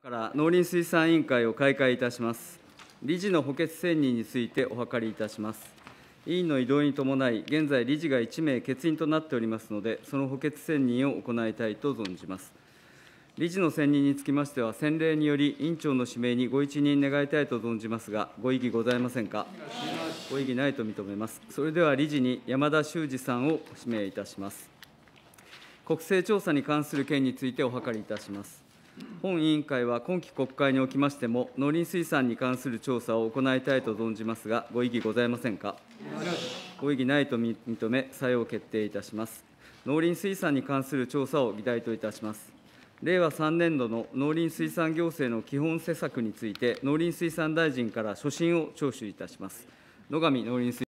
から農林水産委員会を開会いたします。理事の補欠選任についてお諮りいたします。委員の異動に伴い、現在、理事が1名欠員となっておりますので、その補欠選任を行いたいと存じます。理事の選任につきましては、先例により、委員長の指名にご一任願いたいと存じますが、ご異議ございませんか。ご異議ないと認めます。それでは理事に山田修司さんを指名いたします。国勢調査に関する件についてお諮りいたします。本委員会は今期国会におきましても、農林水産に関する調査を行いたいと存じますが、ご異議ございませんか。ご異議ないと認め、採用決定いたします。農林水産に関する調査を議題といたします。令和3年度の農林水産行政の基本施策について、農林水産大臣から所信を聴取いたします。野上農林水